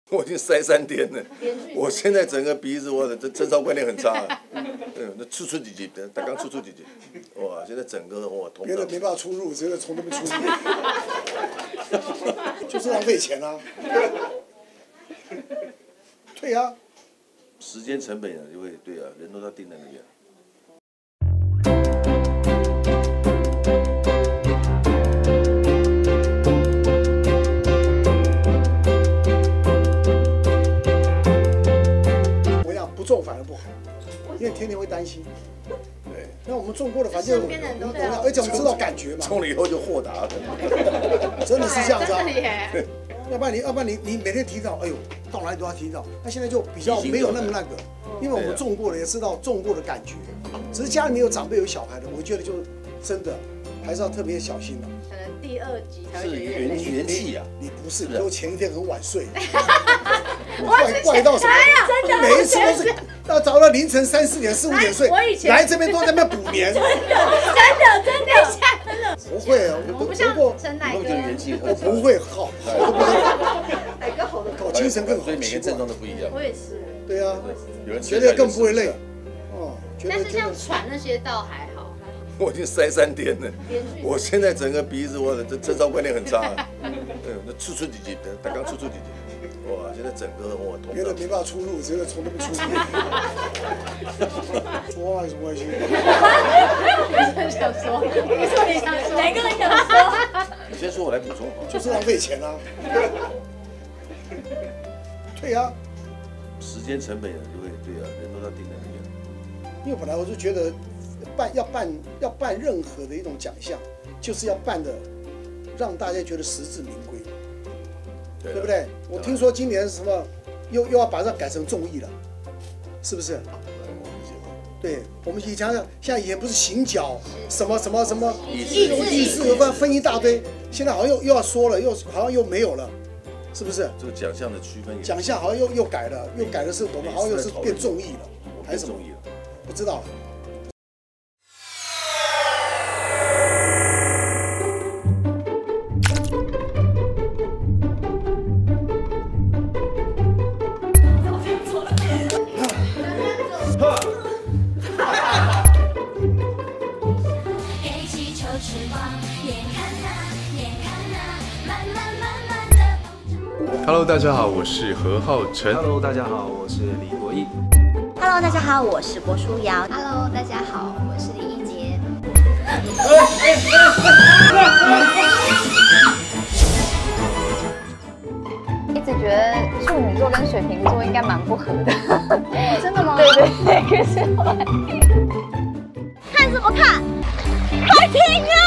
我已经塞3天了，我现在整个鼻子我的贞操观念很差，那出几集，他刚出几集，哇，现在整个哇通道。别人没办法出入，只有从那边出入，就是浪费钱啊，对啊，时间成本啊，因为对啊，人都要定在那边。 不种反而不好，因为天天会担心。对，那我们种过的，反正我们懂了，而且我们知道感觉嘛。种了以后就豁达了，真的是这样子啊。要不然你每天提早，哎呦，到哪里都要提早。那现在就比较没有那么那个，因为我们种过了，也知道种过的感觉。只是家里面有长辈有小孩的，我觉得就真的还是要特别小心了。 可能第2集才会是元气啊！你不是，都前一天很晚睡。 怪到什么？ 真的， 每一次都是要早到凌晨3、4点、4、5点睡，来这边都在那边补眠。 真的， 不会啊， 我不像陈乃哥， 我不会好， 乃哥好的搞精神更好， 所以每天症状都不一样。 我也是。 对啊， 有人绝对更不会累。哦， 但是像喘那些倒还好。 我已经塞3天了，我现在整个鼻子我的贞操观念很差，那出几集，他刚出几集。 哇！现在整个哇通道。别人没办法出入，只有从那边出入。说话有什么关系？ 你想说？你说你想说？哪个人想说？ 你先说，我来补充。就是浪费钱啊。对啊。时间成本啊，对啊，人都要定在那边。因为本来我就觉得要办任何的一种奖项，就是要办的让大家觉得实至名归。 对不对？我听说今年什么又要把它改成综艺了，是不是？对，我们以前像以前不是行脚什么意识分一大堆，现在好像又要说了，好像又没有了，是不是？这个奖项的区分，奖项好像又改了，又改的是我们好像又是变综艺了，还是什么？不知道。 Hello， 大家好，我是何浩晨。 Hello， 大家好，我是李国毅。 Hello， 大家好，我是郭书瑶。 Hello， 大家好，我是李一洁。 一直觉得处女座跟水瓶座应该蛮不合的。 真的吗？ 对，可是后来看什么看？快听啊！